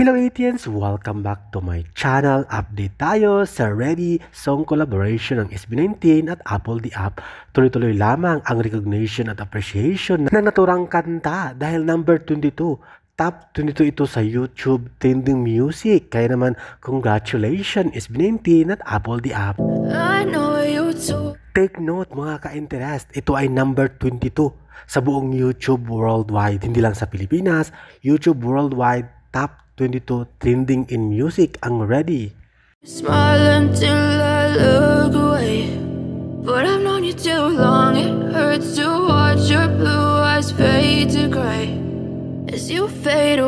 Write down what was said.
Hello ATNs! Welcome back to my channel. Update tayo sa Ready song collaboration ng SB19 at Apple the App. Tuloy-tuloy lamang ang recognition at appreciation ng naturang kanta dahil number 22. Top 22 ito sa YouTube trending music. Kaya naman, congratulations SB19 at Apple the App. I know you too. Take note mga ka-interest, ito ay number 22 sa buong YouTube worldwide. Hindi lang sa Pilipinas, YouTube worldwide top 22 trending in music ang Ready. Smile until I look away, but I've known you too long. It hurts to watch your blue eyes fade to gray as you fade away.